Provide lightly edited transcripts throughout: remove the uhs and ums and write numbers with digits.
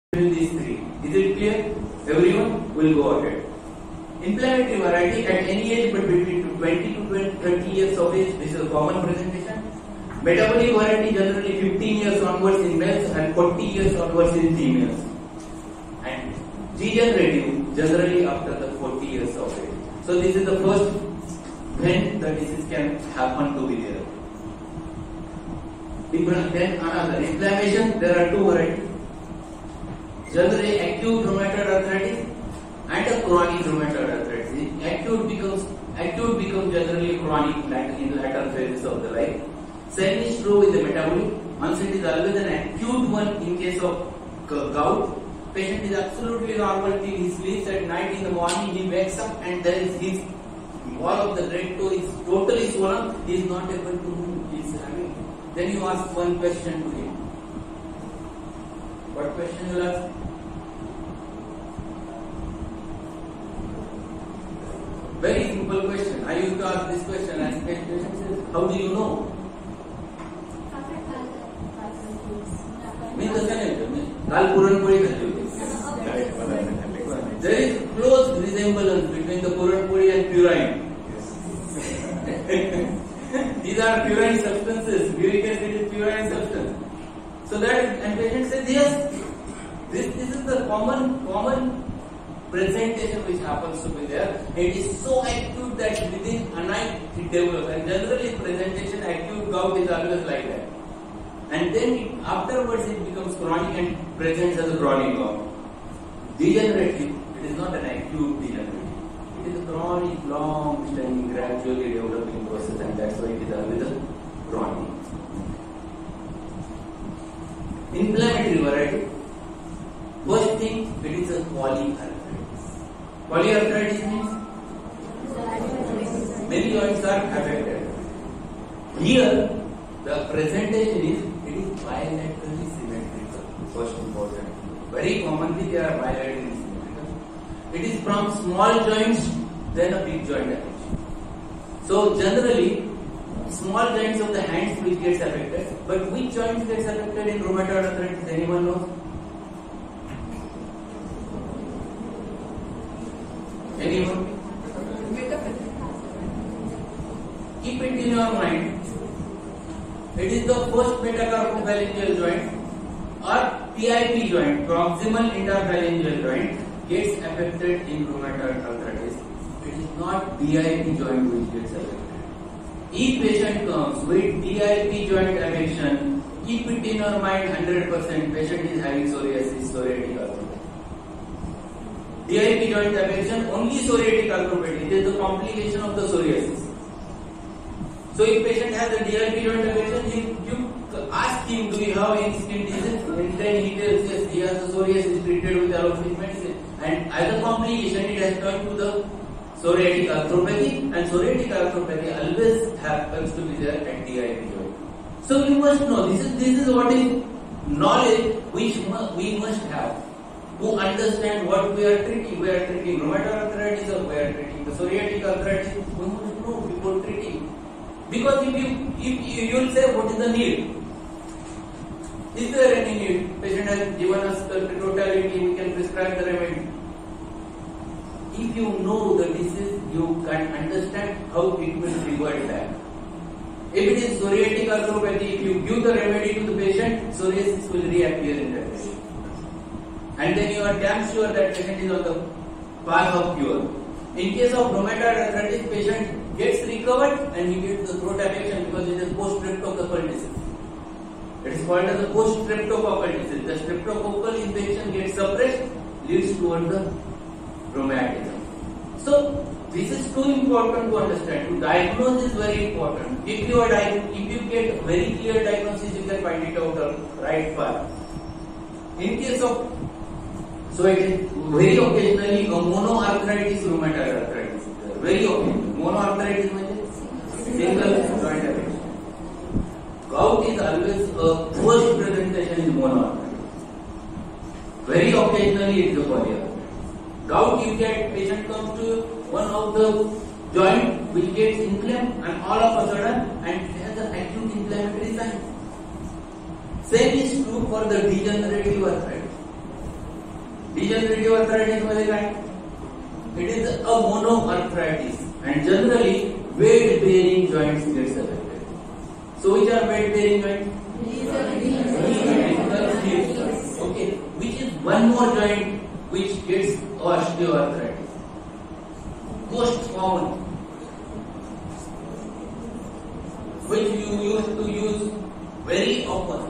between these three. Is it clear? Everyone will go ahead. Inflammatory variety at any age but between 20 to 30 years of age, this is a common presentation. Metabolic variety generally 15 years onwards in males and 40 years onwards in females. And degenerative generally after the 40 years of age. So this is the first when the disease can happen to be there. Then another inflammation, there are two varieties. Generally acute rheumatoid arthritis and a chronic rheumatoid arthritis. Acute becomes generally chronic in later phases of the life. Same is true with the metabolic. Onset is always an acute one in case of gout. Patient is absolutely normal till he sleeps at night. In the morning he wakes up and there is his wall of the red toe is totally swollen. He is not able to move. He is having. Then you ask one question to him. What question you will ask? Very simple question. I used to ask this question and patient says, how do you know? There is close resemblance between the puran puri and purine. These are purine substances. Uric acid is purine substance. So that and patient says yes. This is the common presentation which happens to be there. It is so acute that within a night it develops. And generally presentation acute gout is always like that. And then afterwards it becomes chronic and presents as a chronic gout. Degenerative, it is not an acute degenerative. It is a chronic, long standing, gradually developing process, and that's why it is always a chronic. Inflammatory variety. First thing, it is a polyarthritis. Polyarthritis means many joints are affected. Here, the presentation is bilaterally symmetrical. First important. Very commonly they are bilaterally symmetrical. It is from small joints, then a big joint affection. So generally, small joints of the hands which gets affected. But which joints gets affected in rheumatoid arthritis? Anyone knows? Anyone? Keep it in your mind. It is the first metacarpophalangeal joint or PIP joint, proximal interphalangeal joint, gets affected in rheumatoid arthritis. It is not DIP joint which gets affected. If patient comes with DIP joint affection, keep it in your mind 100% patient is having psoriasis, psoriatic arthritis. DIP joint affection, only psoriatic arthritis. It is the complication of the psoriasis. So if patient has a DIP joint affection, you ask him, do you have any skin disease? And then he tells yes, he has a psoriasis treated with allopathic medicine. And as a complication, it has turned to the psoriatic arthropathy, and psoriatic arthropathy always happens to be there at DIP joint. So you must know, this is what is knowledge which we must have to understand what we are treating. We are treating rheumatoid arthritis or we are treating the psoriatic arthritis. We must know before treating. Because if you will say what is the need? Is there any need? Patient has given us the totality, we can prescribe the remedy. If you know the disease, you can understand how it will revert back. If it is psoriatic arthropathy, if you give the remedy to the patient, psoriasis will reappear in that patient. And then you are damn sure that patient is on the path of cure. In case of rheumatoid arthritis, patient gets recovered and he gets the throat affection because it is post-streptococcal disease. It is called as a post-streptococcal disease. The streptococcal infection gets suppressed, leads toward the rheumatism. So this is too important to understand. To diagnose is very important. If you get very clear diagnosis, you can find it out the right path. In case of it is very occasionally a monoarthritis rheumatoid arthritis. Very occasionally. Monoarthritis means single joint affection. Gout is always a first presentation is monoarthritis. Very occasionally it is a polyarthritis. Gout you get patient comes to one of the joint which gets inflamed and all of a sudden and has an acute inflammatory sign. Same is true for the degenerative arthritis. Degenerative arthritis मध्ये काय? It is a monoarthritis and generally weight bearing joints gets affected. So which are weight bearing joints? Okay, which is one more joint which gets osteoarthritis? Most common, which you used to use very often,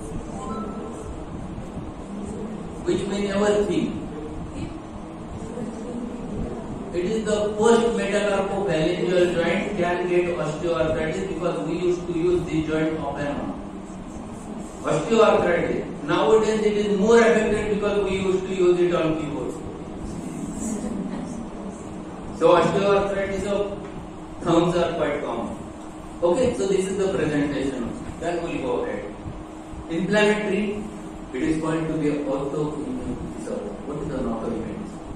which may never think. It is the post metacarpophalangeal joint can get osteoarthritis because we used to use this joint off and on. Osteoarthritis. Nowadays it is more affected because we used to use it on keyboards. So osteoarthritis of thumbs are quite common. Okay, so this is the presentation. Then we'll go ahead. Inflammatory. It is going to be autoimmune disorder. What is an autoimmune?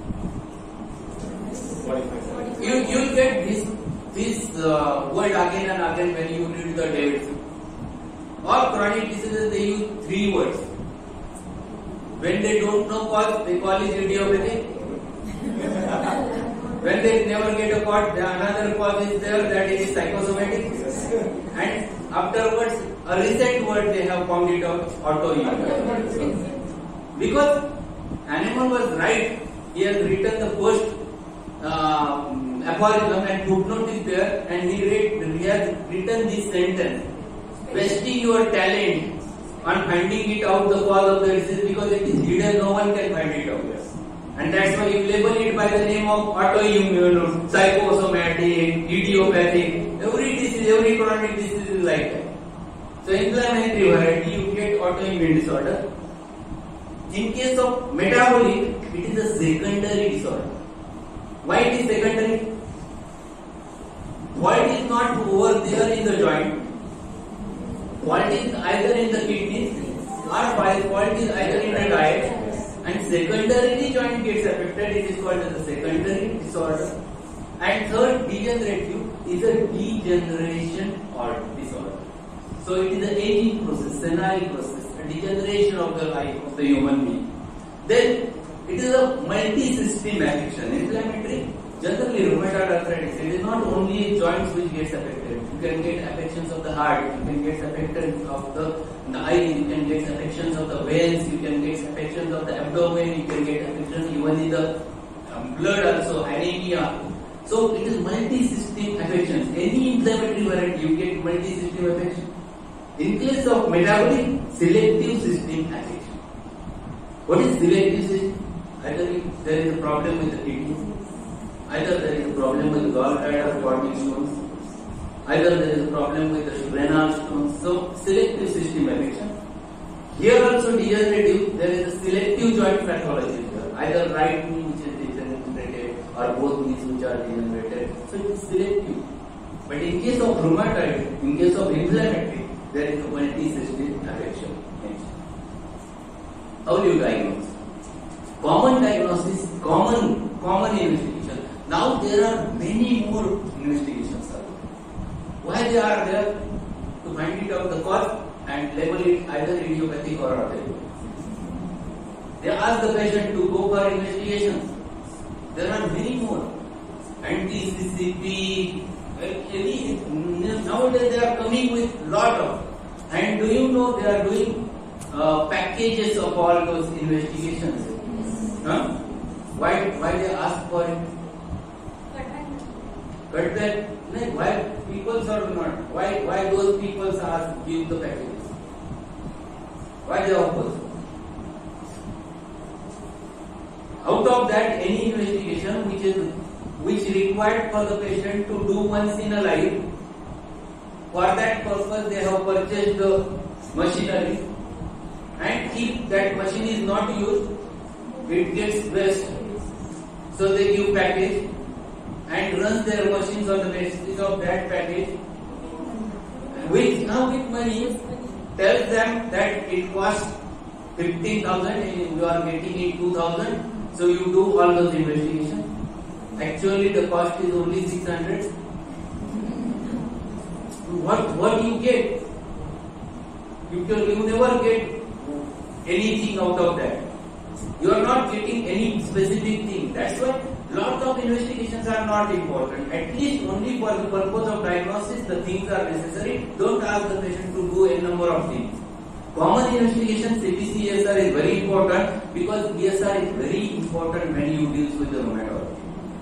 You get this word again and again when you read the Davidson. Or chronic diseases, they use 3 words. When they don't know cause, they call it idiopathic. When they never get a cause, another cause is there, that is psychosomatic. And afterwards, a recent word they have found it out, autoimmune. Because Hahnemann was right. He has written the first aphorism and footnote is there, and he has written this sentence: wasting your talent on finding it out the cause of the disease because it is hidden, no one can find it out. And that's why you label it by the name of autoimmune, psychosomatic, idiopathic. Every disease, every chronic disease is like that. So inflammatory variety, you get autoimmune disorder. In case of metabolic, it is a secondary disorder. Why it is secondary? Fault is not over there in the joint. Fault is either in the kidneys or fault is either in the diet. And secondarily joint gets affected, it is called as a secondary disorder. And third, degenerative is a degeneration or disorder. So it is an aging process, senile process, a degeneration of the life of the human being. Then it is a multi-system affection. Inflammatory, generally rheumatoid arthritis, it is not only joints which gets affected. You can get affections of the heart, you can get affected of the eye, you can get affections of the veins, you can get affections of the abdomen, you can get affections even in the blood also, anemia. So it is multi-system affections. Any inflammatory variety, you get multi-system affection. In case of metabolic, selective system affection. What is selective system? Either there is a problem with the kidney, either there is a problem with the gallbladder forming stones, either there is a problem with the renal stones. So selective system affection. Here also degenerative, there is a selective joint pathology. Either right knee which is degenerated or both knees which are degenerated. So it is selective. But in case of rheumatoid, in case of inflammatory, there is a multi-system affection. How do you diagnose? Common diagnosis, common investigation. Now there are many more investigations. Why they are there? To find it out the cause and label it either idiopathic or autoimmune. They ask the patient to go for investigations. There are many more. Anti-CCP, nowadays they are coming with lot of. And do you know they are doing packages of all those investigations? Huh? Why they ask for it? But that, why people are not? Why those people ask give the packages? Why they oppose? Out of that, any investigation which required for the patient to do once in a life, for that purpose they have purchased the machinery, and if that machine is not used, it gets waste. So they give package and run their machines on the basis of that package. With money, tells them that it costs 15,000 and you are getting it 2,000. So you do all those investigations. Actually the cost is only 600. What you get? You never get anything out of that. You are not getting any specific thing. That's why lots of investigations are not important. At least only for the purpose of diagnosis, the things are necessary. Don't ask the patient to do a number of things. Common investigation CBC ESR is very important because ESR is very important when you deal with the rheumatology.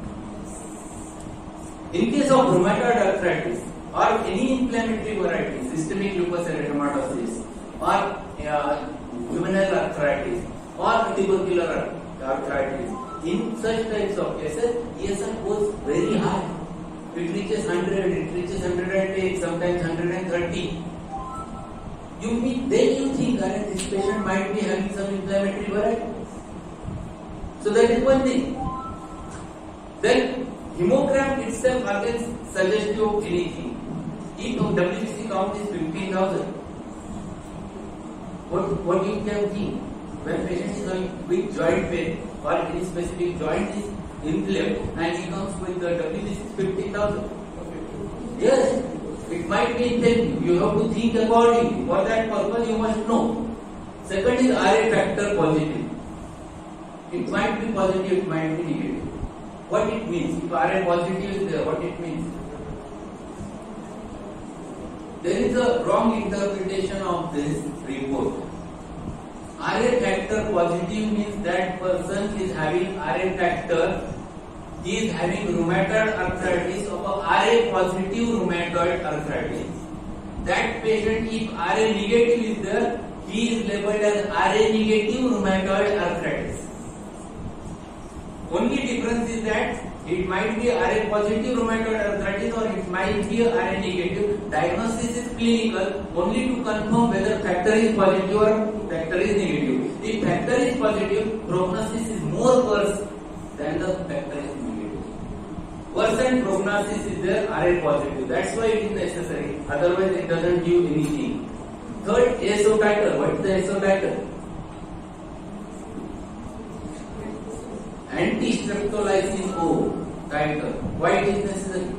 In case of rheumatoid arthritis or any inflammatory variety, systemic lupus erythematosus or juvenile arthritis or tubercular arthritis, in such types of cases, ESR goes very high. It reaches 100, it reaches 108, sometimes 130. Then you think that this patient might be having some inflammatory variety. So that is one thing. Then hemogram itself again suggests you anything. If WBC count is 15,000, what you can think? When patient is having big joint pain or any specific joint is inflamed and he comes with the WBC 15,000. Yes, it might be inflamed. You have to think accordingly. For that purpose, you must know. Second is RA factor positive. It might be positive, it might be negative. What it means? If RA positive is there, what it means? There is a wrong interpretation of this report. RA factor positive means that person is having RA factor, he is having rheumatoid arthritis of a RA positive rheumatoid arthritis. That patient, if RA negative is there, he is labeled as RA negative rheumatoid arthritis. Only difference is that it might be RA positive rheumatoid arthritis or it might be RA negative. Diagnosis is clinical only to confirm whether factor is positive or factor is negative. If factor is positive, prognosis is more worse than the factor is negative. Worsened prognosis is there, RA positive. That's why it is necessary. Otherwise, it doesn't give anything. Third, ASO titer. What is the ASO titer? Anti-streptolysin O titer. Why it is necessary?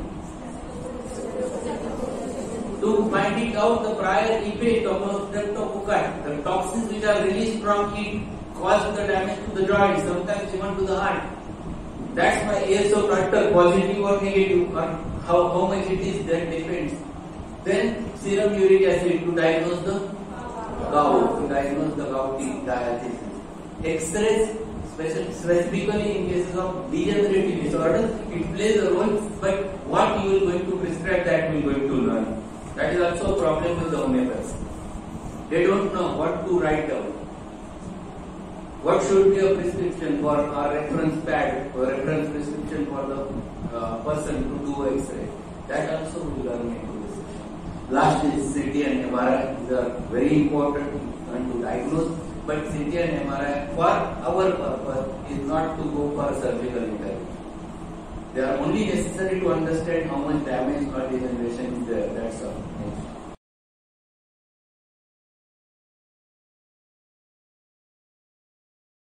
To find it out the prior effect of streptococci, the toxins which are released from it cause the damage to the joint, sometimes even to the heart. That's why ASO titer, positive or negative, or how much it is, that depends. Then serum uric acid to diagnose the gout, dialysis. X-rays, specifically in cases of degenerative disorders, it plays a role, but what you are going to prescribe, that we are going to learn. That is also a problem with the homeopaths. They don't know what to write down. What should be a prescription for a reference pad or reference prescription for the person to do X-ray? That also we learn into this session. Last is CT and MRI. These are very important to diagnose. But CT and MRI for our purpose is not to go for surgical intervention. They are only necessary to understand how much damage or degeneration is there. That's all.